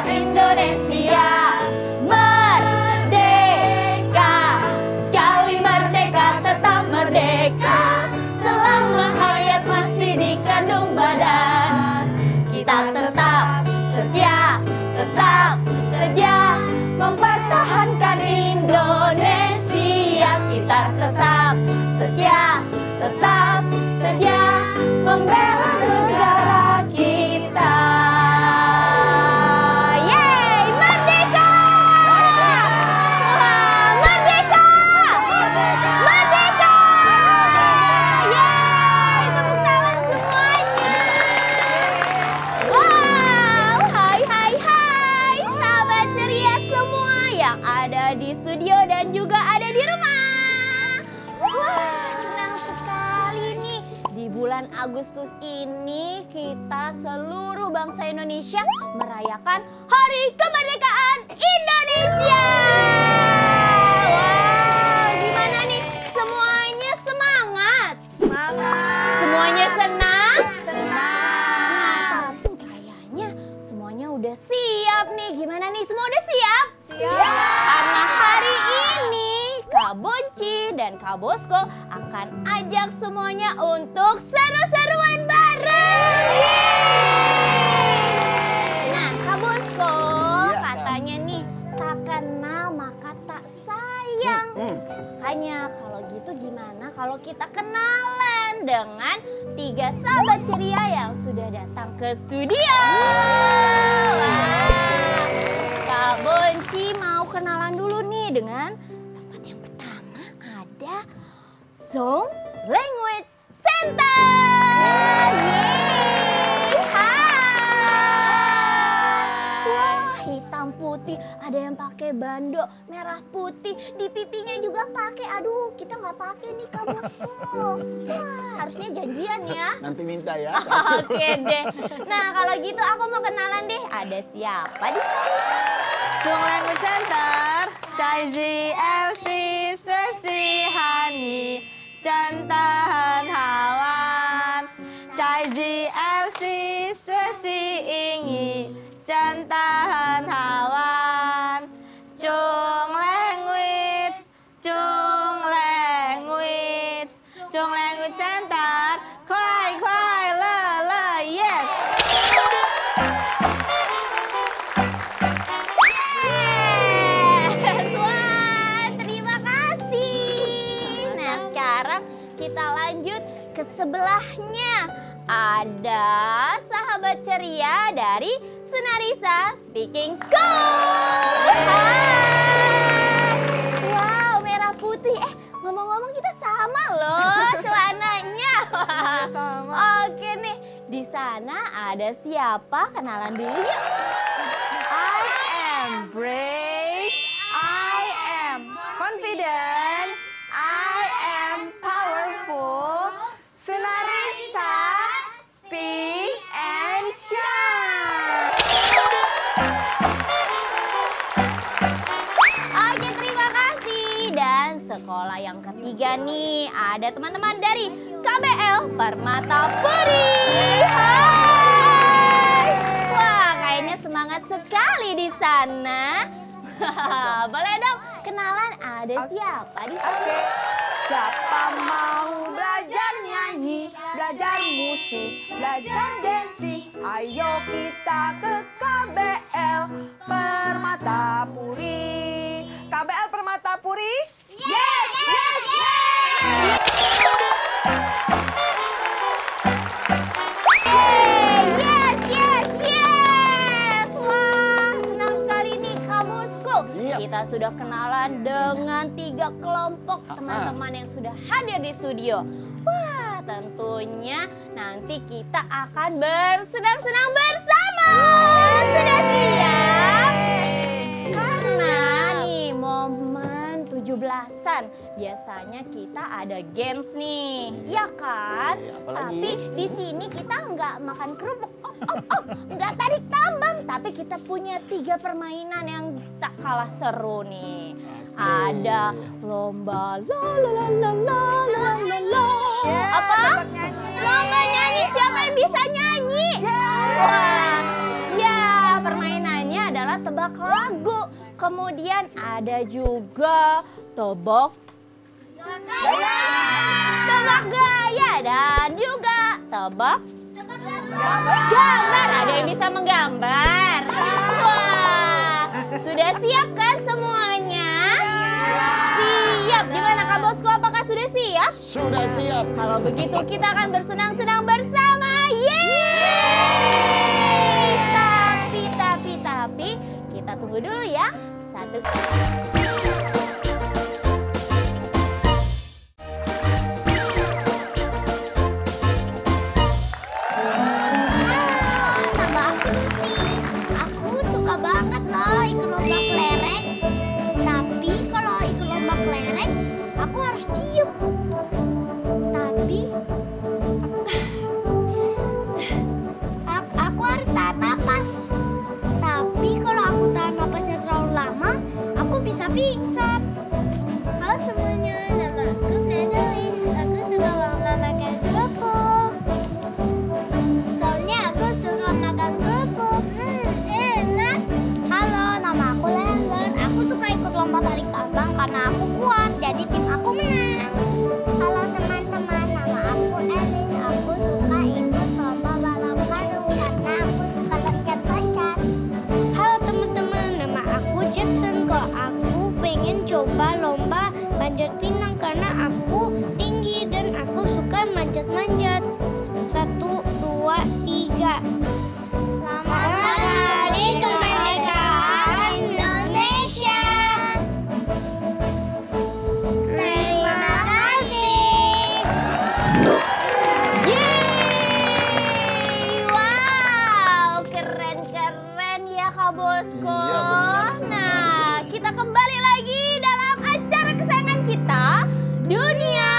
Indonesia. Merdeka, sekali merdeka tetap merdeka. Selama hayat masih dikandung badan, kita tetap setia mempertahankan Indonesia. Kita tetap setia membela negara kita. Yeay, merdeka! Wah, merdeka! Merdeka! Yeay, tepuk tangan semuanya. Wow, hai sahabat ceria semua yang ada di studio dan juga ada di rumah. Wah, senang sekali nih. Di bulan Agustus ini kita seluruh bangsa Indonesia merayakan Hari Kemerdekaan Indonesia. Wow, gimana nih? Semuanya semangat? Semangat. Semuanya senang? Senang. Nah, tapi kayaknya semuanya udah siap nih. Gimana nih? Semua udah siap? Siap. Karena hari ini Kak Bonci dan Kak Bosko akan ajak semuanya untuk seru-seruan bareng. Nah, Kak Bosko, katanya nih, tak kenal maka tak sayang. Makanya kalau gitu gimana kalau kita kenalan dengan 3 sahabat ceria yang sudah datang ke studio? Wah, Kak Bonci mau kenalan dulu nih dengan tempat yang pertama, ada Zong Language Center. Yeay, hai. Wah, hitam putih, ada yang pakai bando merah putih, di pipinya juga pakai. Aduh, kita nggak pakai nih Kak Bosko. Wah, harusnya janjian ya. Nanti minta ya. Oke deh. Nah, kalau gitu aku mau kenalan deh. Ada siapa di sana? Zong Language Center, Cai Zi LC Swesi Hani, Cantahan Hawan, Cai Zi LC Swesi Ingi, Cantahan Hawan, Chung Language, Chung Language, Chung Language Center, Kwai Kwai Le Le Yes. Wah, terima kasih. Nah, sekarang kita lanjut ke sebelahnya. Ada sahabat ceria dari Sunarisa Speaking School. Hai. Wow, merah putih. Ngomong-ngomong kita sama loh celananya. Sama. Oke nih, di sana ada siapa? Kenalan dulu yuk. I am brave, I am confident, I am powerful. Sunarisa, speak and shine. Oke, terima kasih. Dan sekolah yang ketiga nih, ada teman-teman dari KBL Permatapuri. Hai. Wah, kayaknya semangat sekali di sana. Boleh dong kenalan, ada siapa di sana? Siapa mau belajar nyanyi, belajar musik, belajar dancing? Ayo kita ke KBL Permatapuri. KBL Permatapuri? Yes, yes, yes! Yes, yes, yes! Wah, senang sekali nih Kak Bosko. Kita sudah kenalan dengan 3 kelompok teman-teman yang sudah hadir di studio. Wah, tentunya nanti kita akan bersenang-senang bersama. Sudah siap? Karena nih momen 17-an biasanya kita ada games nih, ya kan? Tapi di sini kita nggak makan kerupuk, nggak tarik tambang, tapi kita punya 3 permainan yang tak kalah seru nih. Ada lomba la la la la la la la la. Apa? Lomba nyanyi, siapa yang bisa nyanyi? Wah, ya permainannya adalah tebak lagu. Kemudian ada juga tebak gaya dan juga tebak gambar. Ada yang bisa menggambar. Wah, sudah siap kan semuanya? Siap. Gimana Kak Bosco, apakah sudah siap? Sudah siap. Kalau begitu kita akan bersenang-senang bersama. Yeay! Tapi kita tunggu dulu ya. Satu. Nama aku Tuti. Aku suka banget loh ikut lomba kelereng. Tapi kalau ikut lomba kelereng, aku harus diem. Tapi aku harus tahan napas. Tapi kalau aku tahan napasnya terlalu lama, aku bisa pingsan. Halo semuanya, nama aku Madeline. Aku suka lomba makan kerupuk. Soalnya aku suka makan kerupuk. Enak. Halo, nama aku Lelen. Aku suka ikut lomba tarik tambang karena aku kuat. Jadi tim aku menang. Halo teman-teman, nama aku Elis. Aku suka ikut lomba balap karung karena aku suka loncat-loncat. Halo teman-teman, nama aku Jackson. Kok aku pengen coba lomba panjat pinang karena aku tinggi dan aku suka manjat-manjat. 1, 2, 3. Selamat Hari Kemerdekaan Indonesia. Terima kasih. Yeay! Wow, keren-keren ya Kak Bosco. Iya, benar. Nah, kita kembali lagi dalam acara kesayangan kita, Dunia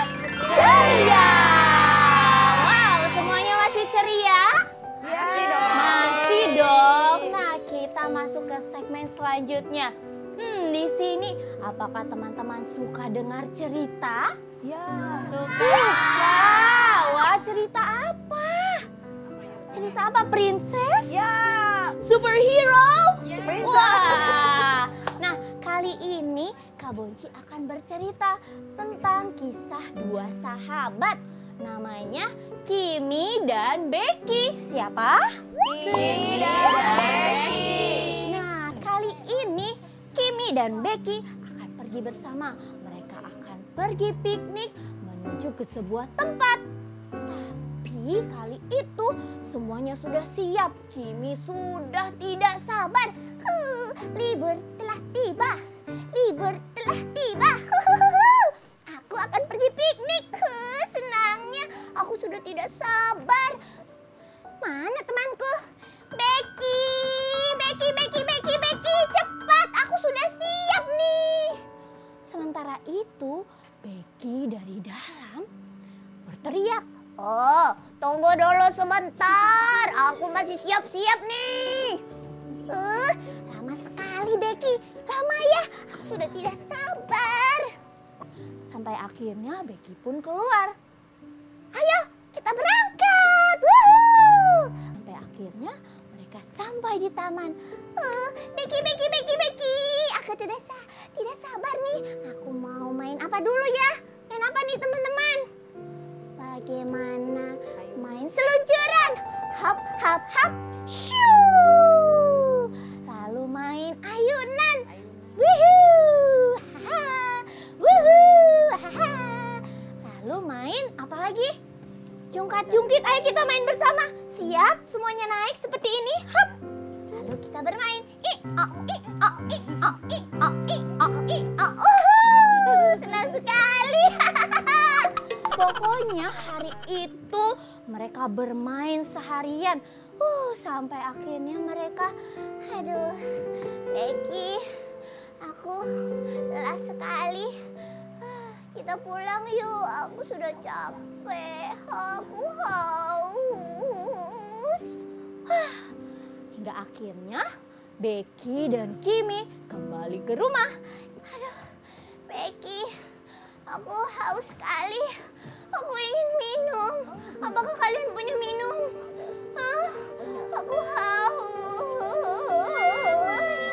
Ceria. Wow, semuanya masih ceria? Masih dong. Masih dong. Nah, kita masuk ke segmen selanjutnya. Di sini apakah teman-teman suka dengar cerita? Ya. Suka. Wah, cerita apa? Cerita apa? Princess? Ya. Superhero? Princess. Wah. Nah, kali ini Kak Bonci akan bercerita tentang kisah dua sahabat. Namanya Kimi dan Becky. Siapa? Kimi dan Becky. Nah, kali ini Kimi dan Becky akan pergi bersama. Mereka akan pergi piknik menuju ke sebuah tempat. Tapi kali itu semuanya sudah siap. Kimi sudah tidak sabar. Libur telah tiba. Libur telah tiba. Aku akan pergi piknik. Senangnya aku sudah tidak sabar. Mana temanku? Becky, Becky, cepat, aku sudah siap nih. Sementara itu, Becky dari dalam berteriak, "Oh, tunggu dulu sebentar, aku masih siap-siap nih." Lama sekali Becky, lama ya, aku sudah tidak sabar. Sampai akhirnya Becky pun keluar. "Ayo, kita berangkat!" Woohoo! Sampai akhirnya mereka sampai di taman. Becky, aku tidak sabar nih. Aku mau main apa dulu ya? Main apa nih teman-teman? Bagaimana main seluncuran? Hop, hop, hop, shoo! Lalu main ayunan. Woohoo! Haha! Woohoo! Haha! Lalu main apa lagi? Jungkat-jungkit, ayo kita main bersama. Siap? Semuanya naik seperti ini. Hop. Lalu kita bermain. Senang sekali. Pokoknya hari itu mereka bermain seharian. Sampai akhirnya mereka, aduh, Becky, aku lelah sekali. Kita pulang yuk, aku sudah capek, aku haus. Hingga akhirnya Becky dan Kimi kembali ke rumah. Aduh, Becky, aku haus sekali. Aku ingin minum. Apakah kalian punya minum? Aku haus.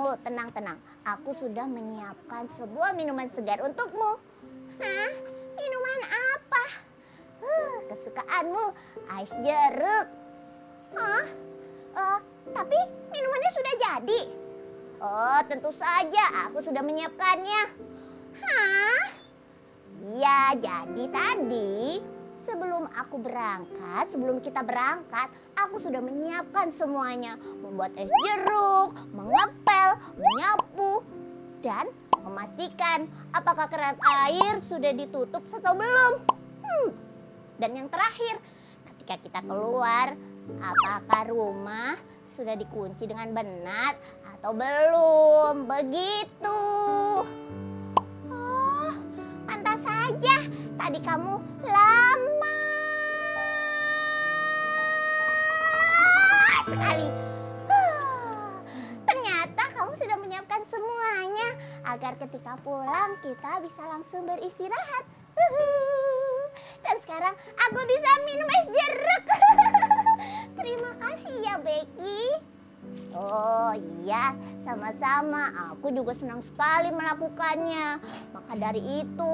tenang. Aku sudah menyiapkan sebuah minuman segar untukmu. Hah? Minuman apa? Kesukaanmu, ais jeruk. Hah? Tapi minumannya sudah jadi. Oh, tentu saja aku sudah menyiapkannya. Hah? Ya, jadi tadi sebelum kita berangkat, aku sudah menyiapkan semuanya. Membuat es jeruk, mengepel, menyapu, dan memastikan apakah keran air sudah ditutup atau belum. Dan yang terakhir, ketika kita keluar, apakah rumah sudah dikunci dengan benar atau belum? Begitu. Oh, pantas saja tadi kamu lama sekali. Ternyata kamu sudah menyiapkan semuanya agar ketika pulang kita bisa langsung beristirahat. Dan sekarang aku bisa minum es jeruk. Terima kasih ya Becky. Oh iya, sama-sama. Aku juga senang sekali melakukannya. Maka dari itu,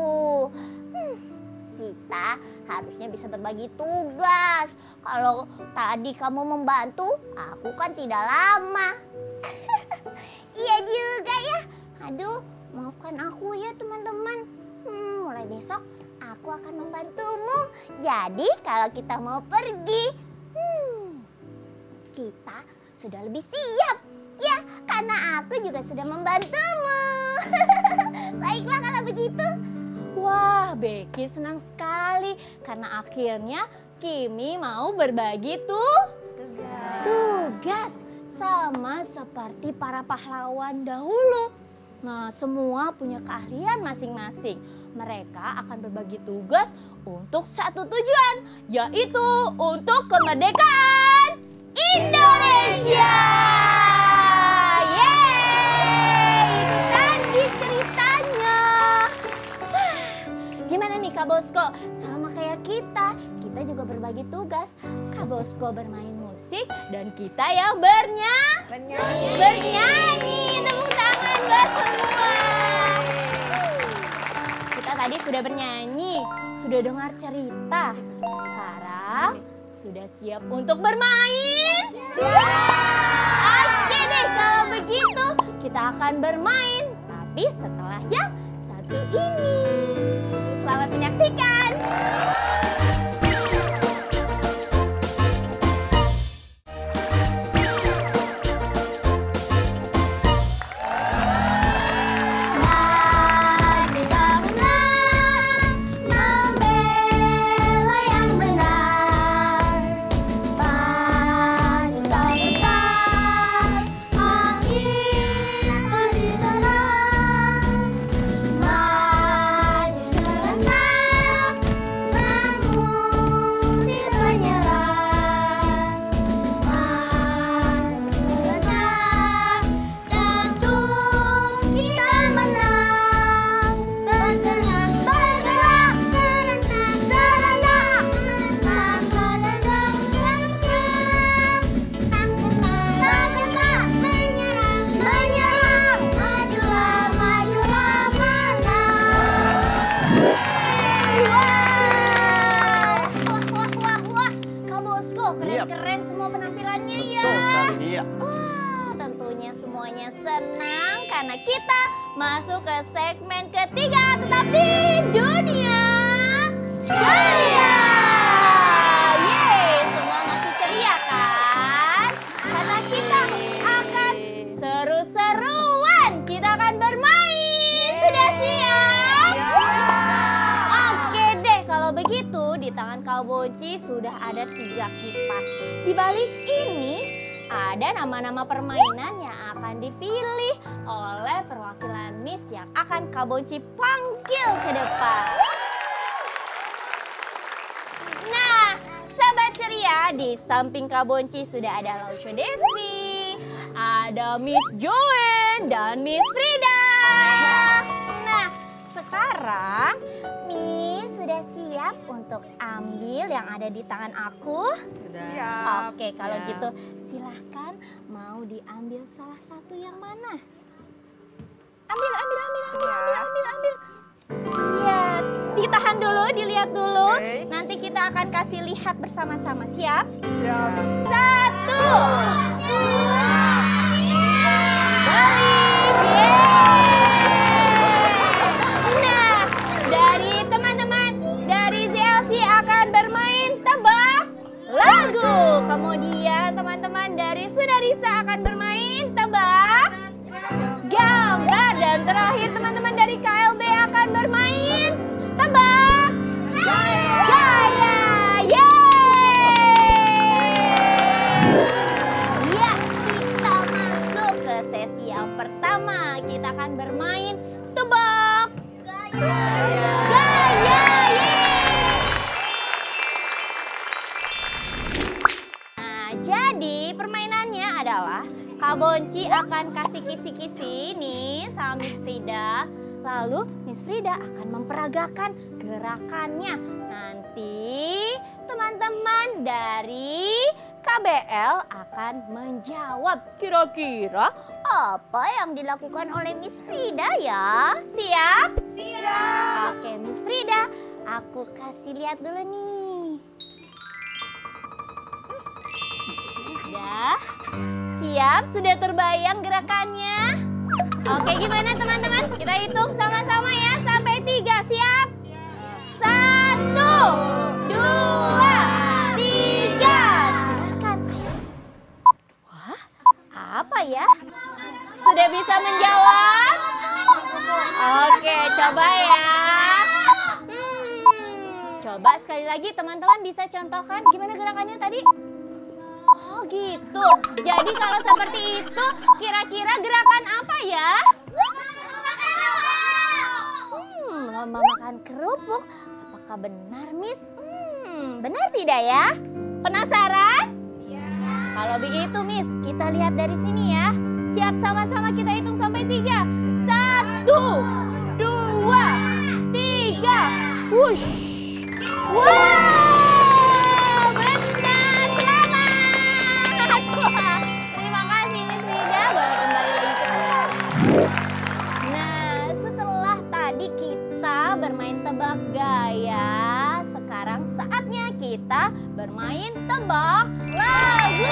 kita harusnya bisa berbagi tugas. Kalau tadi kamu membantu, aku kan tidak lama. Iya juga ya. Aduh, maafkan aku ya teman-teman. Mulai besok aku akan membantumu. Jadi kalau kita mau pergi, kita sudah lebih siap. Ya, karena aku juga sudah membantumu. Baiklah kalau begitu. Wah, Becky senang sekali karena akhirnya Kimi mau berbagi tugas sama seperti para pahlawan dahulu. Nah, semua punya keahlian masing-masing. Mereka akan berbagi tugas untuk satu tujuan, yaitu untuk kemerdekaan Indonesia. Yeay, itu tadi ceritanya. Gimana nih Kak Bosko? Sama kayak kita juga berbagi tugas. Kak Bosko bermain musik dan kita yang bernyanyi. Tepuk tangan buat semua. Kita tadi sudah bernyanyi, sudah dengar cerita. Sekarang sudah siap untuk bermain? Siap! Oke deh, kalau begitu kita akan bermain. Tapi setelah yang satu ini. Selamat menyaksikan! Keren semua penampilannya ya. Betul sekali, iya. Wah, tentunya semuanya senang karena kita masuk ke segmen ketiga, tetapi dunia ceria. Yeay, semua masih ceria kan? Karena kita akan seru-seruan, kita akan bermain. Sudah siap? Oke deh, kalau begitu di tangan Kak Boci sudah ada 3 kipas. Di balik ini ada nama-nama permainan yang akan dipilih oleh perwakilan Miss yang akan Kak Boci panggil ke depan. Nah, sahabat ceria, di samping Kak Boci sudah ada Lausha Devi, ada Miss Joen dan Miss Frida. Nah, sekarang Miss sudah siap untuk ambil yang ada di tangan aku? Sudah. Oke, kalau gitu silahkan mau diambil salah satu yang mana? Ambil. Iya, ditahan dulu, dilihat dulu. Oke. Nanti kita akan kasih lihat bersama-sama. Siap? Siap. 1, 2, balik. Nah, dari teman-teman dari ZLC akan bermain tebak lagu. Kemudian teman-teman dari Sudarisa akan bermain tebak gambar. Dan terakhir teman-teman dari KLB akan bermain tebak gaya. Ya, kita masuk ke sesi yang pertama. Kita akan bermain tebak gaya. Nah, jadi permainannya adalah Kak Bonci akan kasih kisi-kisi nih sama Miss Frida. Lalu Miss Frida akan memperagakan gerakannya. Nanti teman-teman dari KBL akan menjawab kira-kira apa yang dilakukan oleh Miss Frida ya. Siap? Siap. Oke Miss Frida, aku kasih lihat dulu nih. Sudah? Siap? Sudah terbayang gerakannya? Oke, gimana teman-teman? Kita hitung sama-sama ya sampai 3. Siap? 1, 2, 3. Silakan. Wah, apa ya? Sudah bisa menjawab? Oke, coba ya. Coba sekali lagi teman-teman bisa contohkan gimana gerakannya tadi? Oh gitu. Jadi kalau seperti itu kira-kira gerakan apa ya? Lomba makan kerupuk. Apakah benar Miss? Benar tidak ya? Penasaran? Iya. Kalau begitu Miss, kita lihat dari sini ya. Siap sama-sama kita hitung sampai 3. 1, 2, 3. Wush. Wow! Bermain tebak gaya. Sekarang saatnya kita bermain tebak lagu.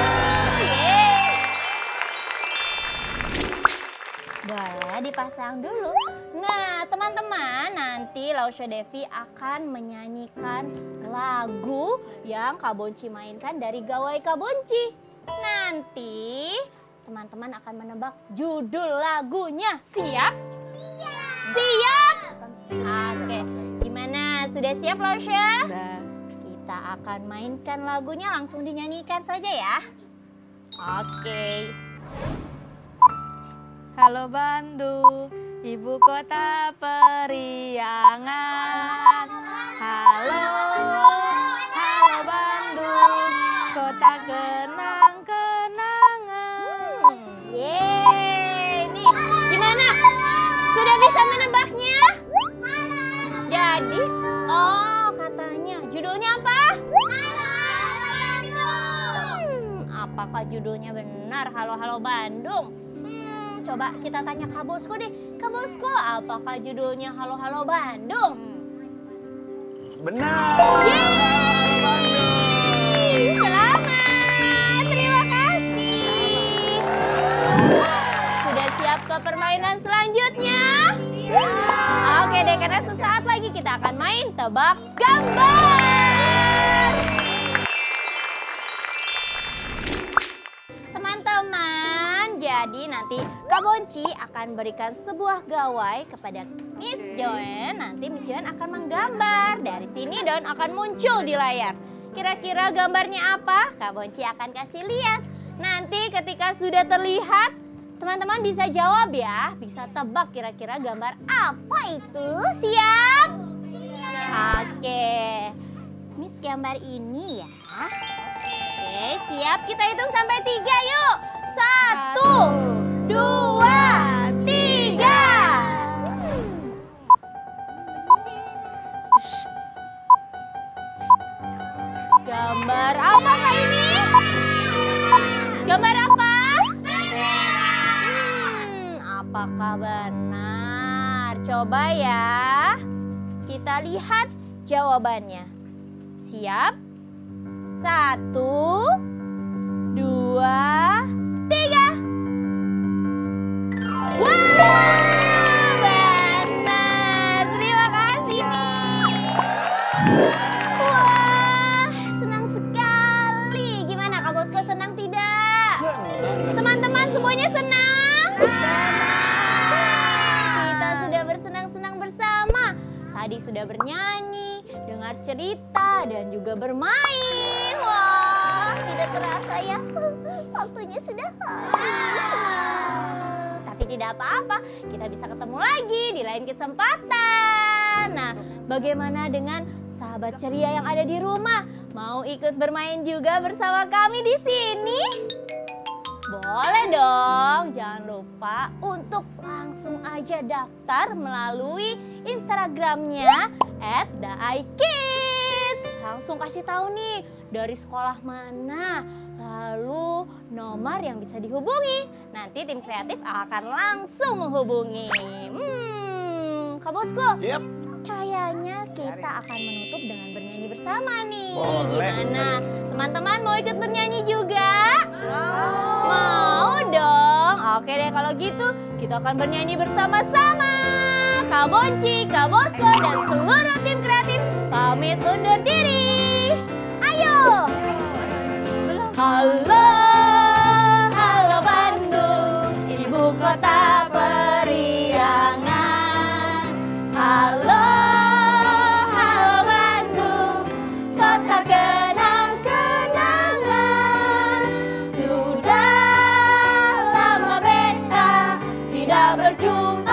Boleh dipasang dulu. Nah teman-teman, nanti Lausya Devi akan menyanyikan lagu yang Kak Bonci mainkan dari Gawai Kak Bonci. Nanti teman-teman akan menebak judul lagunya. Siap? Siap? Oke, gimana? Sudah siap Lausya? Sudah. Kita akan mainkan lagunya, langsung dinyanyikan saja ya. Oke. Halo Bandung, ibu kota periangan. Halo Bandung, kota kenang-kenangan. Yeay, nih gimana? Sudah bisa menebaknya? Jadi, katanya judulnya apa? Apakah judulnya benar? Halo Bandung. Coba kita tanya Kak Bosko deh. Kak Bosko, apakah judulnya Halo Bandung? Benar. Yeay! Selamat, terima kasih. Sudah siap ke permainan selanjutnya? Oke deh, karena sesaat lagi kita akan main tebak gambar. Teman-teman, jadi nanti Kak Bonci akan berikan sebuah gawai kepada Miss Joen. Nanti Miss Joen akan menggambar. Dari sini daun akan muncul di layar. Kira-kira gambarnya apa? Kak Bonci akan kasih lihat. Nanti ketika sudah terlihat, teman-teman bisa jawab ya. Bisa tebak kira-kira gambar apa itu. Siap? Siap. Oke. Miss gambar ini ya. Oke, siap. Kita hitung sampai 3 yuk. 1, 2, 3. Gambar apa Kak ini? Gambar apa? Apakah benar. Coba ya. Kita lihat jawabannya. Siap? 1, 2, 3. Wah, benar. Terima kasih nih. Wah, senang sekali. Gimana Kak Bosco, senang tidak? Senang. Teman-teman semuanya senang? Kita sudah bersenang-senang bersama. Tadi sudah bernyanyi, dengar cerita, dan juga bermain. Wah, tidak terasa ya. Waktunya sudah habis. Tapi tidak apa-apa, kita bisa ketemu lagi di lain kesempatan. Nah, bagaimana dengan sahabat ceria yang ada di rumah? Mau ikut bermain juga bersama kami di sini? Boleh dong, jangan lupa untuk langsung aja daftar melalui Instagramnya @theikids. Langsung kasih tahu nih dari sekolah mana, lalu nomor yang bisa dihubungi. Nanti tim kreatif akan langsung menghubungi. Kak Bosco, Yap. kayaknya kita akan menutup dengan bernyanyi bersama nih. Boleh. Gimana? Teman-teman mau ikut bernyanyi juga? Mau dong. Oke deh kalau gitu kita akan bernyanyi bersama-sama. Kak Bonci, Kak Bosco, dan seluruh tim kreatif pamit undur diri. Ayo. Halo, halo Bandung, ibu kota periangan. Halo, halo Bandung, kota kenang-kenangan. Sudah lama beta tidak berjumpa.